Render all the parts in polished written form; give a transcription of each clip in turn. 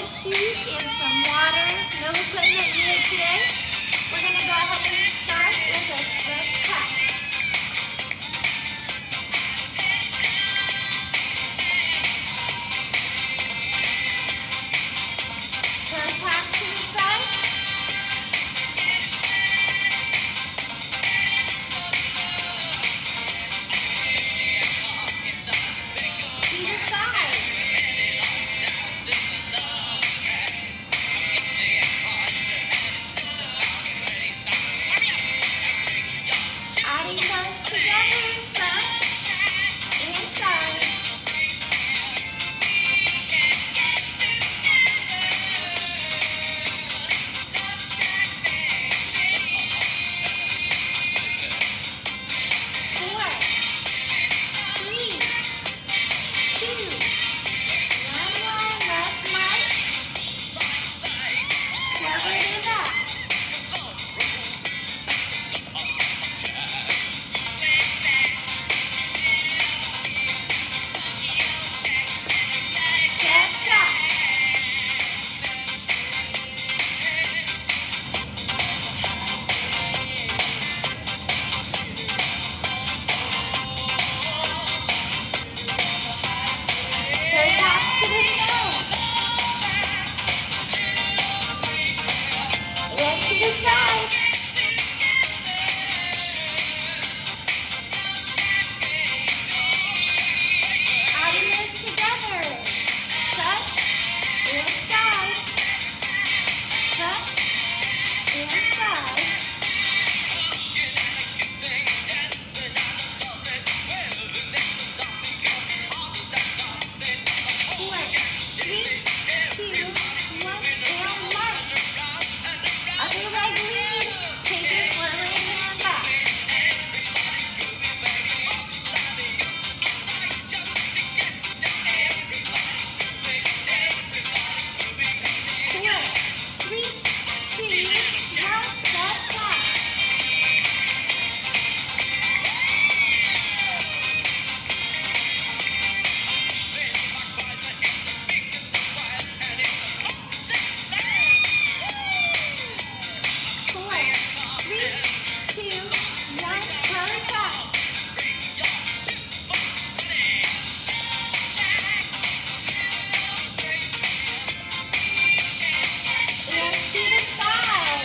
red juice and some water. No equipment needed today. We're going to go ahead and start with a step tap. Toe tap to the side. To the side. Adding those together, front and side. Four, three, two, one more, left march. Cover the back. Step tap. Toe tap to the nose. Leg to the side. Adding those together. Touch and side. Touch and side. 4, 3, 2, 1, and march. Other leg lead. Take it forward and back. 4, 3, 2, 1, step tap. Four, three, two, one, toe tap. And to the side.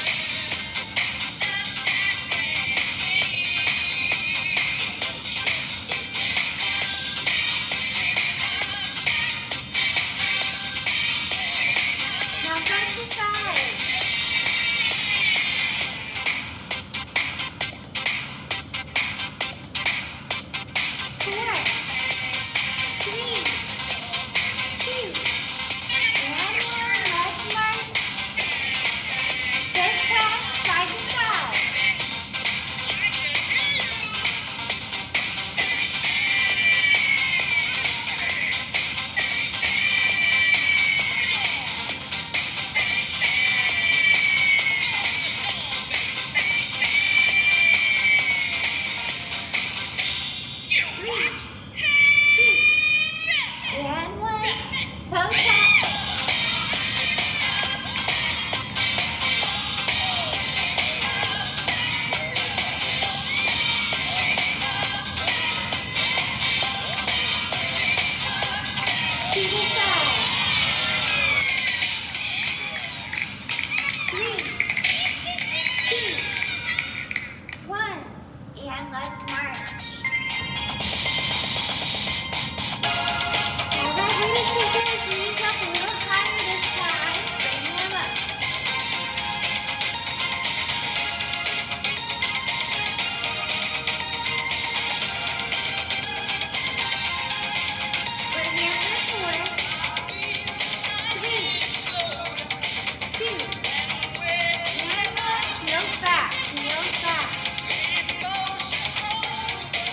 Now front to side. 4, 3, 2, one more, left march. This tap, side to side. Three, two, and one. Toe tap. To the side. 3, 2, 1, and let's march. All right, we're going to take those knees up a little higher this time. Bring them up. We're here for 4, 3, 2, and one. Heels back, heels back.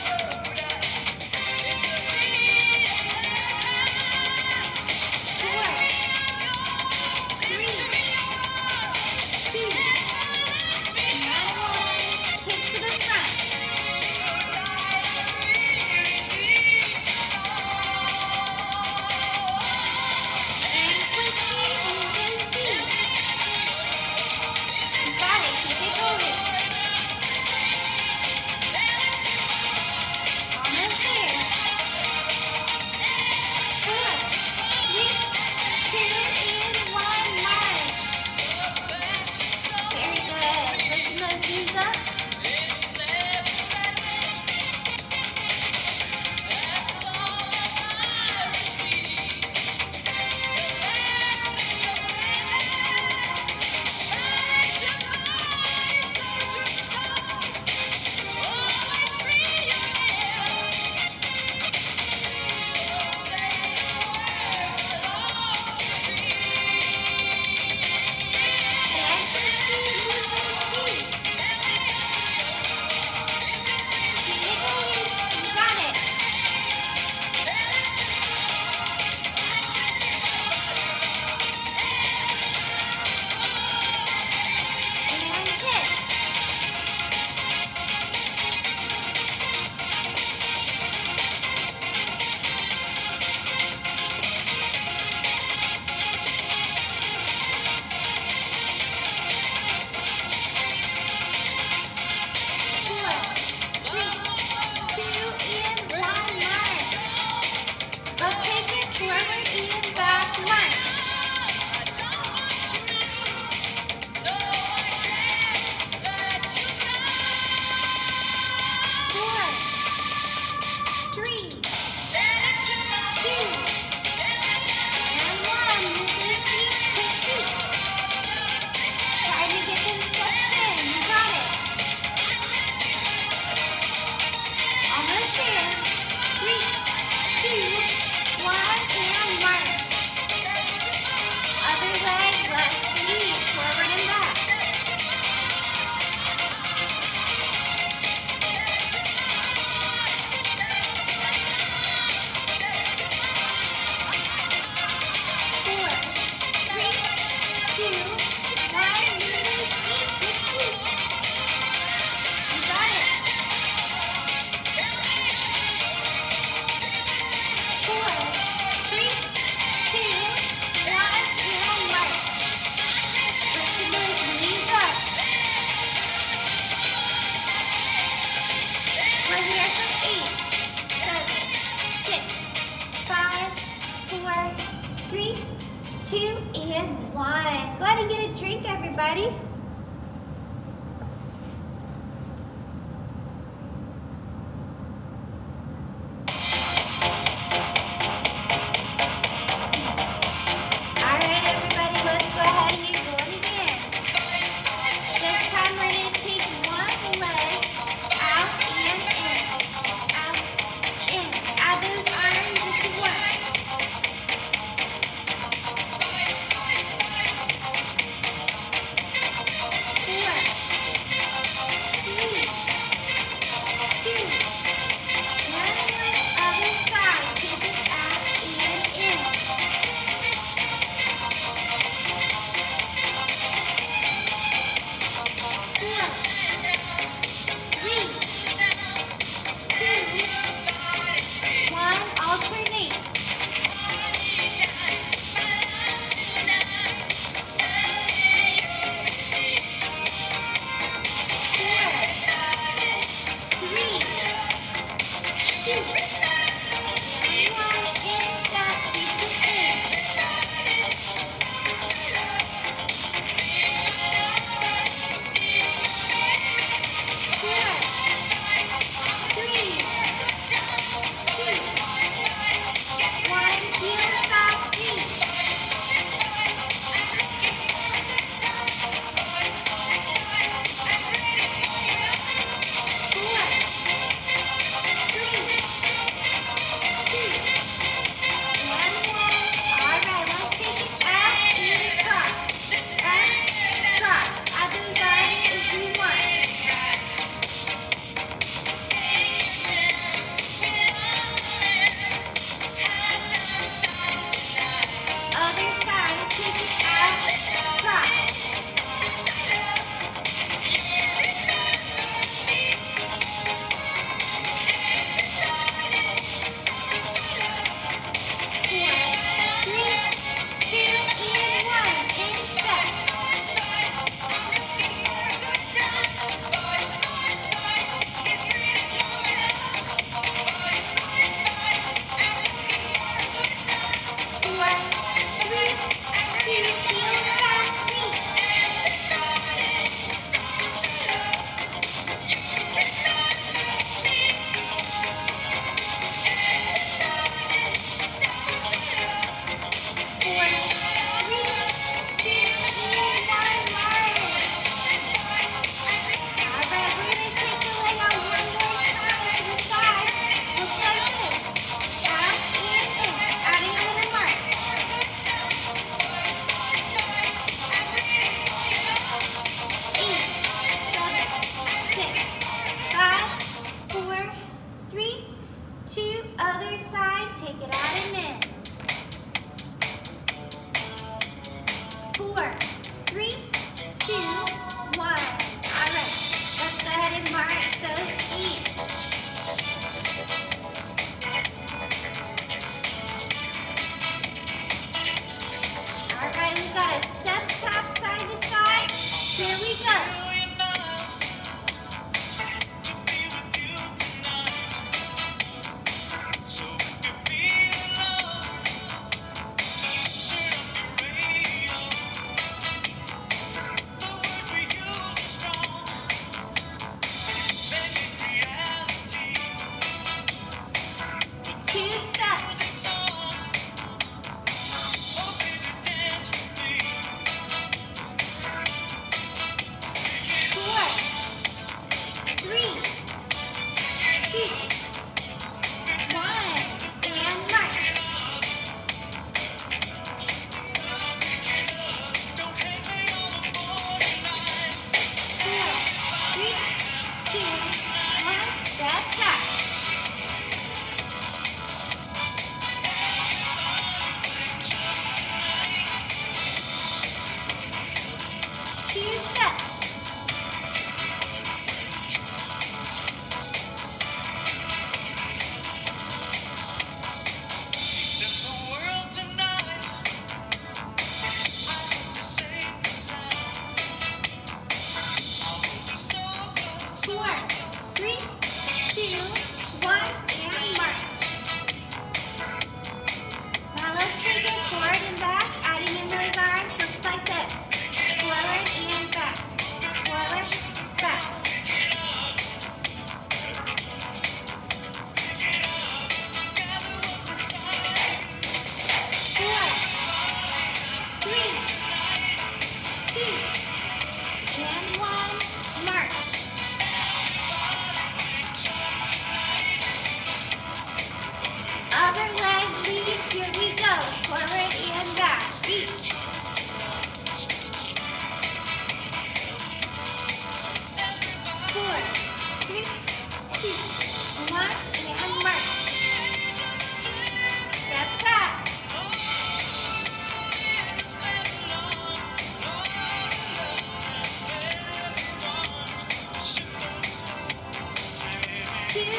2, and 1. Go ahead and get a drink, everybody.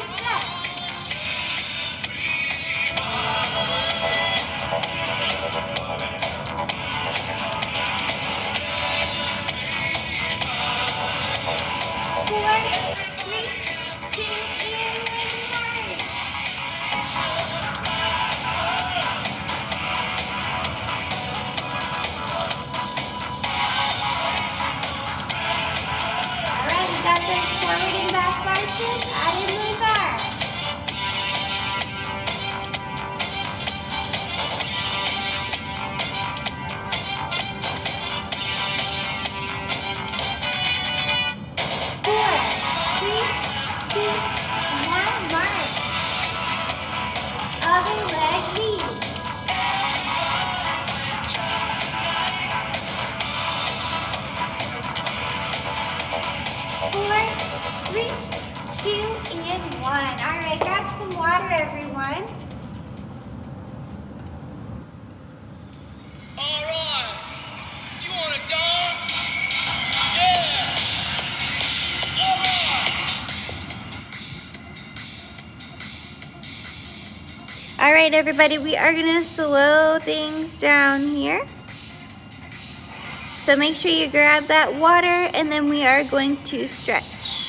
stretch. Got those forward and back marches, add in those arms. 4, 3, 2, 1, march. Other leg lead. 4, 3, 2, and 1. All right, grab some water, everyone. All right. Do you want to dance? Yeah. All right. All right, everybody, we are going to slow things down here. So make sure you grab that water, and then we are going to stretch.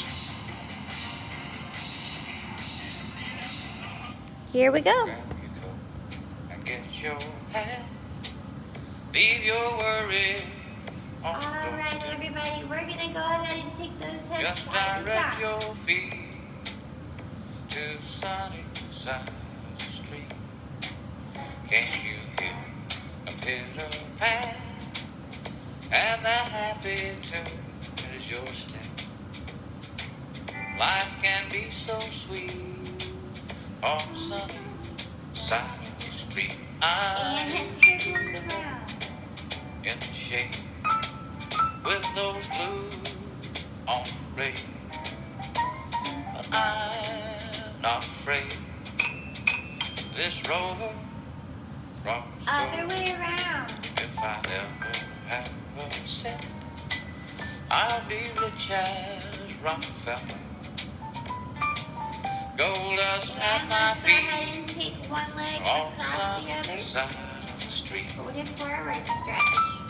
Here we go. Grab your coat and get your hat. Leave your worry on the Alright, doorstep. everybody, we're going to go ahead and take those hips Just side to direct side. your feet to the sunny side of the street. Can't you hear a pitter-pat? And that happy tune is your step. Life can be so sweet on the sunny side of the street. And hip circles around. In the shade with those blues on parade. But I'm not afraid. This rover crossed Other over. way around. If I ever have a cent, I'll be rich as Rockefeller. Gold dust at And my let's go ahead feet and take one leg on across the the other. side of the street. Fold it forward, stretch.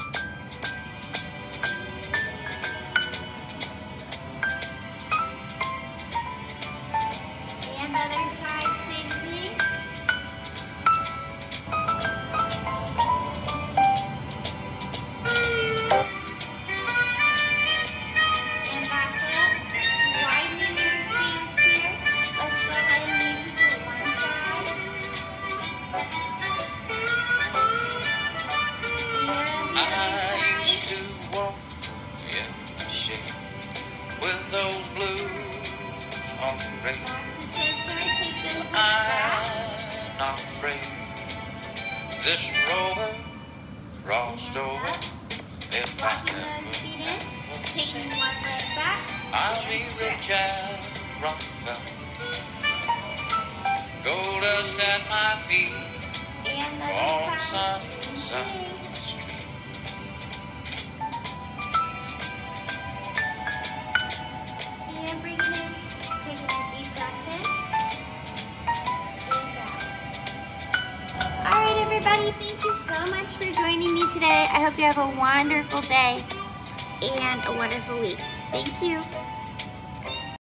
And other side, same thing. And back up. Widening your stance here. Let's go ahead and move you to one side. And the I other used side. to walk in the shade with those blues on the radio. Back to center. Take those hips back. I'm not afraid. This rover crossed over. If I Walking those never feet in. have a Taking cent, one leg back. I'll and be stretch. rich as Rockefeller. Gold dust at my feet And on other the side. sunny Same side thing. of the street. And bring it in. Taking a deep breath in. And out. Alright, everybody. Thank you so much for joining me today. I hope you have a wonderful day and a wonderful week. Thank you.